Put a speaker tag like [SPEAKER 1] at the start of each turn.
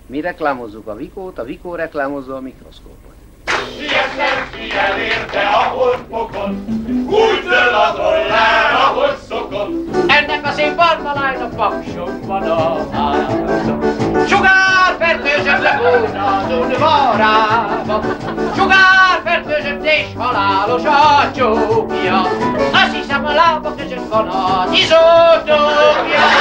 [SPEAKER 1] Mi reklámozzuk a Vikót, a Vikó reklámozza a mikroszkópot.
[SPEAKER 2] Sietlen elérte a holdpokon, úgy dől a dollár, ahogy szokott.
[SPEAKER 3] Ennek a szép barna lánynak pakson van a háza. Sugárfertőzött legóna az udvarába. Sugárfertőzött és halálos a csókja. Azt hiszem a lába között van az izótókja.